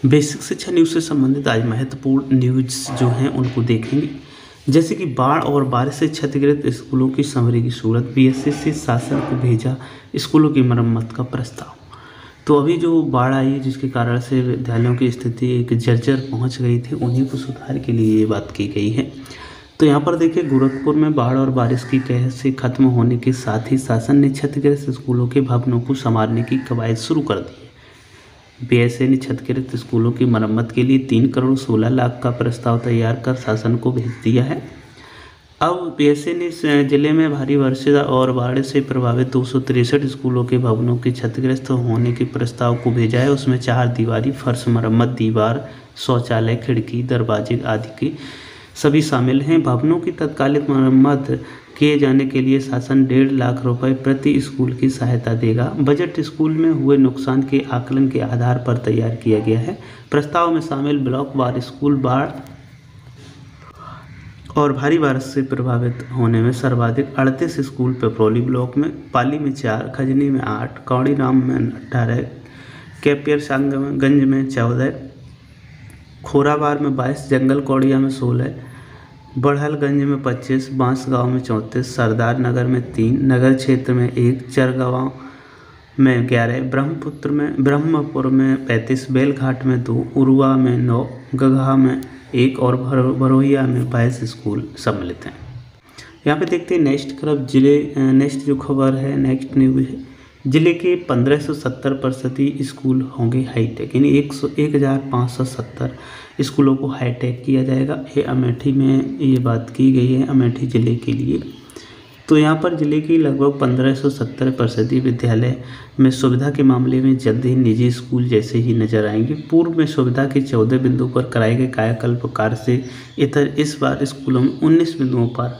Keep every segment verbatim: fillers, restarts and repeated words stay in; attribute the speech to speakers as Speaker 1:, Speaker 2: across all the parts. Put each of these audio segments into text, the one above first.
Speaker 1: Basic शिक्षा news से संबंधित आज महत्वपूर्ण न्यूज़ जो हैं उनको देखेंगे, जैसे कि बाढ़ और बारिश से क्षतिग्रस्त स्कूलों की समरी की सूरत। बीएसए से शासन को भेजा स्कूलों की मरम्मत का प्रस्ताव। तो अभी जो बाढ़ आई जिसके कारण से विद्यालयों की स्थिति एक जर्जर पहुंच गई थी, उन्हीं को सुधार के लिए ये बात की गई है। तो यहाँ पर देखिए, गोरखपुर में बाढ़ और बारिश की कहर से खत्म होने के साथ ही शासन ने क्षतिग्रस्त स्कूलों के भवनों को संवारने की कवायद शुरू कर दी है। बीएसए ने क्षतिग्रस्त स्कूलों की मरम्मत के लिए तीन करोड़ सोलह लाख का प्रस्ताव तैयार कर शासन को भेज दिया है। अब बीएसए ने जिले में भारी वर्षा और बाढ़ से प्रभावित दो सौ तिरसठ स्कूलों के भवनों के क्षतिग्रस्त होने के प्रस्ताव को भेजा है। उसमें चार दीवारी फर्श मरम्मत, दीवार, शौचालय, खिड़की, दरवाजे आदि के सभी शामिल हैं। भवनों की तत्कालिक मरम्मत किए जाने के लिए शासन डेढ़ लाख रुपए प्रति स्कूल की सहायता देगा। बजट स्कूल में हुए नुकसान के आकलन के आधार पर तैयार किया गया है। प्रस्ताव में शामिल ब्लॉक वार स्कूल बाढ़ और भारी बारिश से प्रभावित होने में सर्वाधिक अड़तीस स्कूल पेपरौली ब्लॉक में, पाली में चार, खजनी में आठ, कौड़ीराम में अठारह, कैपियरगंज में चौदह, खोराबार में बाईस, जंगल कौड़िया में सोलह, बढ़लगंज में पच्चीस, बांसगांव में चौंतीस, सरदार नगर में तीन, नगर क्षेत्र में एक, चरगांव में ग्यारह, ब्रह्मपुत्र में ब्रह्मपुर में पैंतीस, बेलघाट में दो, उरुआ में नौ, गगहा में एक और भरोहिया में बाईस स्कूल सम्मिलित हैं। यहाँ पे देखते हैं नेक्स्ट खबर जिले नेक्स्ट जो खबर है नेक्स्ट न्यूज़ है, जिले के पंद्रह सौ सत्तर प्रतिशत स्कूल होंगे हाईटेक, यानी एक सौ एक हज़ार पाँच सौ सत्तर स्कूलों को हाईटेक किया जाएगा। ये अमेठी में ये बात की गई है, अमेठी ज़िले के लिए। तो यहाँ पर ज़िले की लगभग पंद्रह सौ सत्तर प्रतिशत विद्यालय में सुविधा के मामले में जल्द ही निजी स्कूल जैसे ही नजर आएंगे। पूर्व में सुविधा के चौदह बिंदु पर कराए गए कायाकल्प कार्य से इतर इस बार स्कूलों में उन्नीस बिंदुओं पर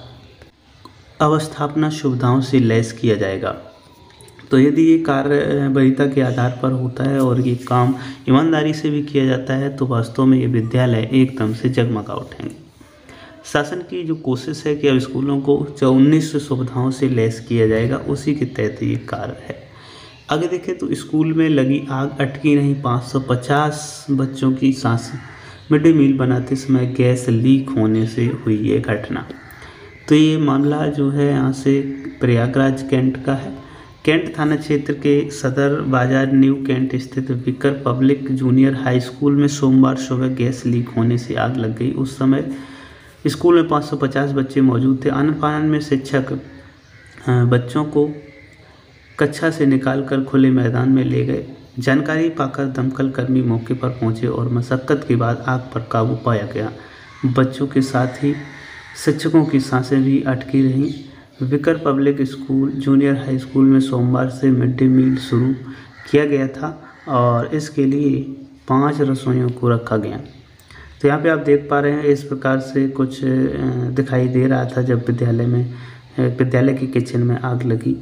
Speaker 1: अवस्थापना सुविधाओं से लैस किया जाएगा। तो यदि ये कार्य वरीयता के आधार पर होता है और ये काम ईमानदारी से भी किया जाता है तो वास्तव में ये विद्यालय एकदम से जगमगा उठेंगे। शासन की जो कोशिश है कि अब स्कूलों को उन्नीस सुविधाओं से लैस किया जाएगा, उसी के तहत ये कार्य है। आगे देखें तो स्कूल में लगी आग अटकी नहीं, पाँच सौ पचास बच्चों की सांस मिड डे मील बनाते समय गैस लीक होने से हुई ये घटना। तो ये मामला जो है यहाँ से प्रयागराज कैंट का है। कैंट थाना क्षेत्र के सदर बाजार न्यू कैंट स्थित Vicar public junior high school में सोमवार सुबह गैस लीक होने से आग लग गई। उस समय स्कूल में पाँच सौ पचास बच्चे मौजूद थे। आनन फानन में शिक्षक बच्चों को कक्षा से निकालकर खुले मैदान में ले गए। जानकारी पाकर दमकल कर्मी मौके पर पहुंचे और मशक्कत के बाद आग पर काबू पाया गया। बच्चों के साथ ही शिक्षकों की सांसें भी अटकी रहीं। Vicar public school junior high school में सोमवार से मिड डे मील शुरू किया गया था और इसके लिए पांच रसोइयों को रखा गया। तो यहाँ पे आप देख पा रहे हैं इस प्रकार से कुछ दिखाई दे रहा था जब विद्यालय में विद्यालय के किचन में आग लगी,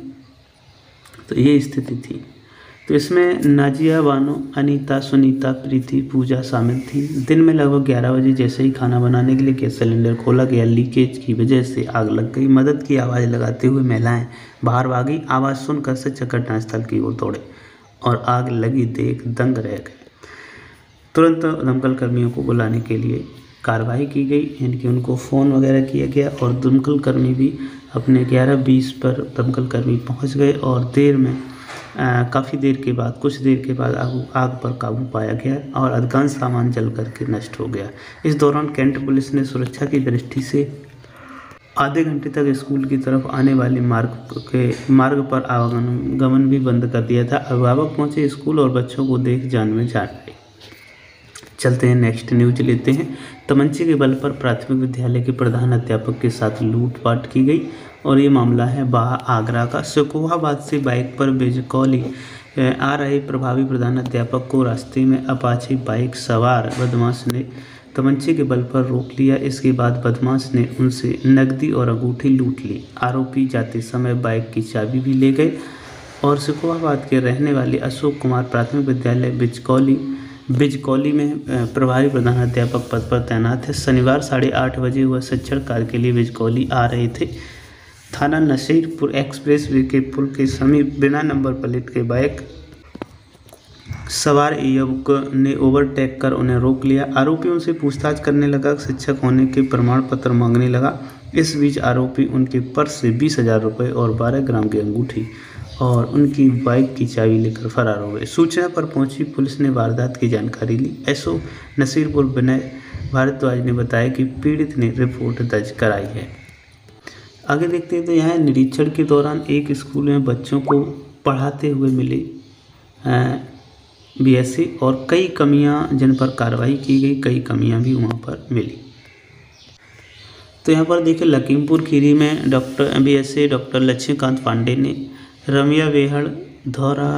Speaker 1: तो ये स्थिति थी। तो इसमें नाजिया, बानो, अनीता, सुनीता, प्रीति, पूजा शामिल थी। दिन में लगभग ग्यारह बजे जैसे ही खाना बनाने के लिए गैस सिलेंडर खोला गया, लीकेज की वजह से आग लग गई। मदद की आवाज़ लगाते हुए महिलाएं बाहर भागी। आवाज़ सुनकर शिक्षक घटनास्थल की ओर दौड़े और आग लगी देख दंग रह गए। तुरंत दमकल कर्मियों को बुलाने के लिए कार्रवाई की गई, यानी कि उनको फ़ोन वगैरह किया गया और दमकल कर्मी भी अपने ग्यारह बीस पर दमकल कर्मी पहुँच गए और देर में काफ़ी देर के बाद कुछ देर के बाद आग आग पर काबू पाया गया और अधिकांश सामान जल करके नष्ट हो गया। इस दौरान कैंट पुलिस ने सुरक्षा की दृष्टि से आधे घंटे तक स्कूल की तरफ आने वाले मार्ग के मार्ग पर आवागमन भी बंद कर दिया था। अभिभावक पहुंचे स्कूल और बच्चों को देख जान में जान आई। चलते हैं नेक्स्ट न्यूज लेते हैं। तमंचे के बल पर प्राथमिक विद्यालय के प्रधान अध्यापक के साथ लूटपाट की गई और ये मामला है बाह आगरा का। सिकोहाबाद से बाइक पर बिजकौली आ रहे प्रभावी प्रधान अध्यापक को रास्ते में अपाचे बाइक सवार बदमाश ने तमंचे के बल पर रोक लिया। इसके बाद बदमाश ने उनसे नकदी और अंगूठी लूट ली। आरोपी जाते समय बाइक की चाबी भी ले गए और सिकोहाबाद के रहने वाले अशोक कुमार प्राथमिक विद्यालय बिजकौली बिजकौली में प्रभारी प्रधानाध्यापक पद पर तैनात है। शनिवार साढ़े आठ बजे वह शिक्षण कार्य के लिए बिजकौली आ रहे थे। थाना नसीरपुर एक्सप्रेस वे के पुल के समीप बिना नंबर प्लेट के बाइक सवार युवक ने ओवरटेक कर उन्हें रोक लिया। आरोपी उनसे पूछताछ करने लगा, शिक्षक होने के प्रमाण पत्र मांगने लगा। इस बीच आरोपी उनके पर्स से बीस हजार रुपये और बारह ग्राम की अंगूठी और उनकी बाइक की चाबी लेकर फरार हो गए। सूचना पर पहुंची पुलिस ने वारदात की जानकारी ली। एसओ नसीरपुर विनय भारद्वाज ने बताया कि पीड़ित ने रिपोर्ट दर्ज कराई है। आगे देखते हैं तो यहाँ निरीक्षण के दौरान एक स्कूल में बच्चों को पढ़ाते हुए मिले बीएससी और कई कमियां जिन पर कार्रवाई की गई, कई कमियां भी वहां पर मिली। तो यहाँ पर देखिए लखीमपुर खीरी में doctor BSc doctor Laxmikant Pandey ने रमिया बेहड़ धौरा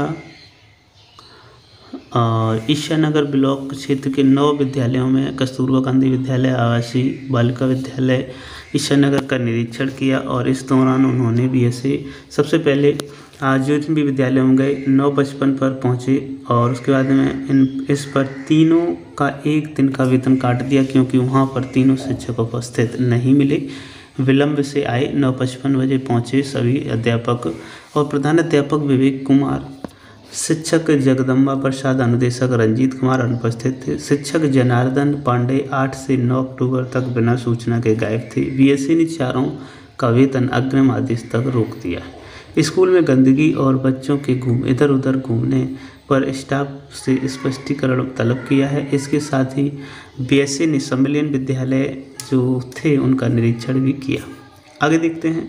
Speaker 1: और ईशानगर ब्लॉक क्षेत्र के नौ विद्यालयों में कस्तूरबा गांधी विद्यालय, आवासीय बालिका विद्यालय ईशानगर का निरीक्षण किया और इस दौरान उन्होंने भी ऐसे सबसे पहले ज्योति विद्यालय में गए, नौ पचपन पर पहुंचे और उसके बाद में इन इस पर तीनों का एक दिन का वेतन काट दिया क्योंकि वहां पर तीनों शिक्षक उपस्थित नहीं मिले। विलंब से आए, नौ पचपन बजे पहुंचे सभी अध्यापक और प्रधान अध्यापक विवेक कुमार, शिक्षक जगदम्बा प्रसाद, अनुदेशक रंजीत कुमार अनुपस्थित थे। शिक्षक जनार्दन पांडे आठ से नौ अक्टूबर तक बिना सूचना के गायब थे। बीएससी ने चारों का वेतन अग्रिम आदेश तक रोक दिया। स्कूल में गंदगी और बच्चों के घूम इधर उधर घूमने पर स्टाफ से स्पष्टीकरण तलब किया है। इसके साथ ही बीएससी ने सम्मेलन विद्यालय जो थे उनका निरीक्षण भी किया। आगे देखते हैं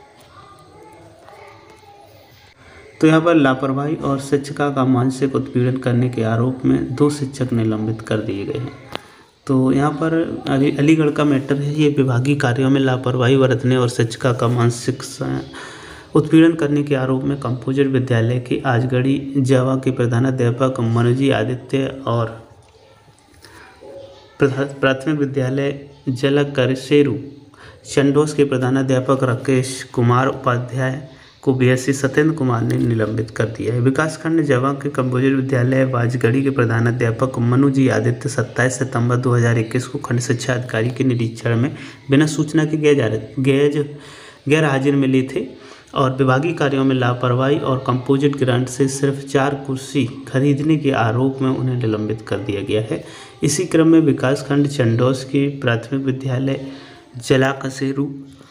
Speaker 1: तो यहाँ पर लापरवाही और शिक्षिका का मानसिक उत्पीड़न करने के आरोप में दो शिक्षक निलंबित कर दिए गए हैं। तो यहाँ पर अभी अलीगढ़ का मैटर है, ये विभागीय कार्यों में लापरवाही बरतने और शिक्षिका का मानसिक उत्पीड़न करने के आरोप में कंपोजिट विद्यालय के आजगढ़ी जावा के प्रधानाध्यापक मनोजी आदित्य और प्राथमिक विद्यालय जलकरसेरू चंडोस के प्रधानाध्यापक राकेश कुमार उपाध्याय को बीएससी सत्येंद्र कुमार ने निलंबित कर दिया है। विकासखंड जवा के कंपोजिट विद्यालय वाजगढ़ी के प्रधानाध्यापक मनोजी आदित्य सत्ताईस सितंबर दो हज़ार इक्कीस को खंड शिक्षा अधिकारी के निरीक्षण में बिना सूचना के गैर गैर हाजिर मिले थे और विभागीय कार्यों में लापरवाही और कंपोजिट ग्रांट से सिर्फ चार कुर्सी खरीदने के आरोप में उन्हें निलंबित कर दिया गया है। इसी क्रम में विकासखंड चंडोस के प्राथमिक विद्यालय जलाकसेरू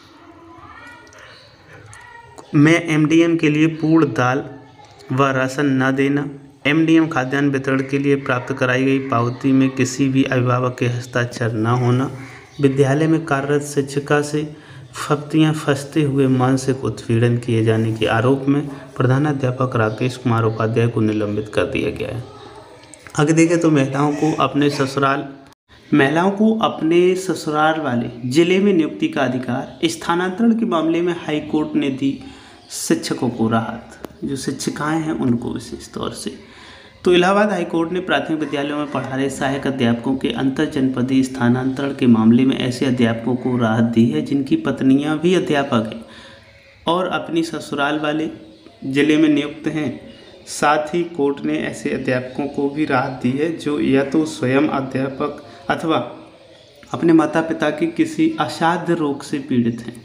Speaker 1: में एमडीएम के लिए पूर्ण दाल व राशन न देना, एमडीएम खाद्यान्न वितरण के लिए प्राप्त कराई गई पावती में किसी भी अभिभावक के हस्ताक्षर न होना, विद्यालय में कार्यरत शिक्षिका से फप्तियां फंसते हुए मानसिक उत्पीड़न किए जाने के आरोप में प्रधानाध्यापक राकेश कुमार उपाध्याय को निलंबित कर दिया गया है। आगे देखें तो महिलाओं को अपने ससुराल महिलाओं को अपने ससुराल वाले जिले में नियुक्ति का अधिकार, स्थानांतरण के मामले में हाईकोर्ट ने दी शिक्षकों को राहत, जो शिक्षिकाएं हैं उनको विशेष तौर से। तो इलाहाबाद हाईकोर्ट ने प्राथमिक विद्यालयों में पढ़ा रहे सहायक अध्यापकों के अंतर जनपदीय स्थानांतरण के मामले में ऐसे अध्यापकों को राहत दी है जिनकी पत्नियां भी अध्यापक हैं और अपनी ससुराल वाले जिले में नियुक्त हैं। साथ ही कोर्ट ने ऐसे अध्यापकों को भी राहत दी है जो या तो स्वयं अध्यापक अथवा अपने माता पिता के किसी असाध्य रोग से पीड़ित हैं।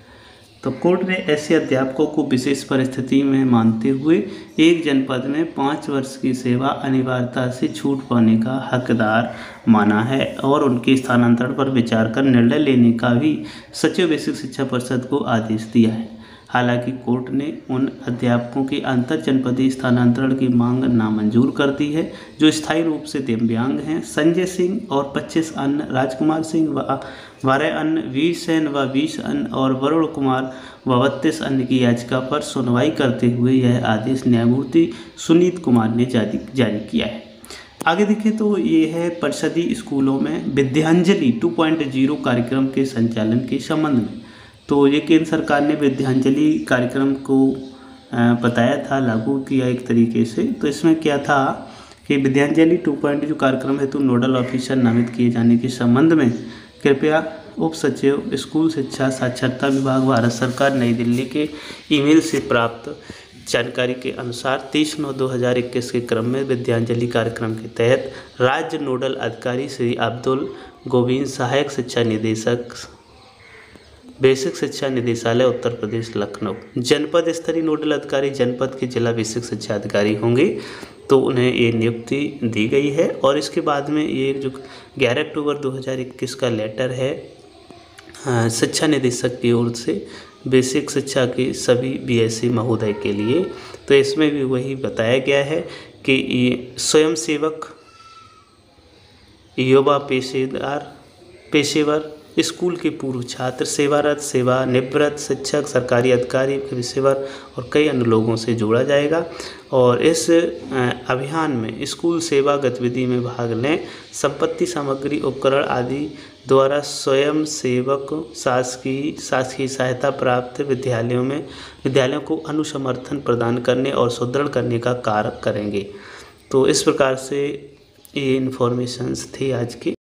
Speaker 1: तो कोर्ट ने ऐसे अध्यापकों को विशेष परिस्थिति में मानते हुए एक जनपद में पाँच वर्ष की सेवा अनिवार्यता से छूट पाने का हकदार माना है और उनके स्थानांतरण पर विचार कर निर्णय लेने का भी सचिव बेसिक शिक्षा परिषद को आदेश दिया है। हालांकि कोर्ट ने उन अध्यापकों के अंतर जनपदीय स्थानांतरण की मांग नामंजूर कर दी है जो स्थायी रूप से दिव्यांग हैं। संजय सिंह और पच्चीस अन्य, राजकुमार सिंह व बारह अन्य, वीर सेन व बीस अन्य और वरुण कुमार व बत्तीस अन्य की याचिका पर सुनवाई करते हुए यह आदेश न्यायमूर्ति सुनीत कुमार ने जारी जारी किया है। आगे देखें तो ये है परिषदीय स्कूलों में विद्यांजलि टू पॉइंट ज़ीरो कार्यक्रम के संचालन के संबंध में। तो ये केंद्र सरकार ने विद्यांजलि कार्यक्रम को बताया था, लागू किया एक तरीके से। तो इसमें क्या था कि विद्यांजलि टू पॉइंट जो कार्यक्रम हेतु नोडल ऑफिसर नामित किए जाने के संबंध में कृपया उप सचिव स्कूल शिक्षा साक्षरता विभाग भारत सरकार नई दिल्ली के ईमेल से प्राप्त जानकारी के अनुसार तीस नौ दो हज़ार इक्कीस के क्रम में विद्यांजलि कार्यक्रम के तहत राज्य नोडल अधिकारी श्री अब्दुल गोविंद, सहायक शिक्षा निदेशक बेसिक शिक्षा निदेशालय उत्तर प्रदेश लखनऊ। जनपद स्तरीय नोडल अधिकारी जनपद के जिला बेसिक शिक्षा अधिकारी होंगे, तो उन्हें ये नियुक्ति दी गई है। और इसके बाद में ये जो ग्यारह अक्टूबर दो हज़ार इक्कीस का लेटर है शिक्षा निदेशक की ओर से बेसिक शिक्षा के सभी बीएससी महोदय के लिए, तो इसमें भी वही बताया गया है कि ये स्वयंसेवक, युवा पेशेदार पेशेवर, स्कूल के पूर्व छात्र, सेवारत, सेवानिवृत्त शिक्षक, सरकारी अधिकारी, पेशेवर और कई अन्य लोगों से जोड़ा जाएगा। और इस अभियान में स्कूल सेवा गतिविधि में भाग लें। संपत्ति, सामग्री, उपकरण आदि द्वारा स्वयं सेवक शासकीय शासकीय सहायता प्राप्त विद्यालयों में विद्यालयों को अनुसमर्थन प्रदान करने और सुदृढ़ करने का कार्य करेंगे। तो इस प्रकार से ये इन्फॉर्मेशंस थी आज की।